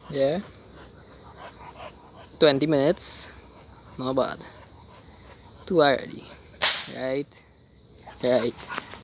Yeah, 20 minutes, not bad. Too early, right? Right.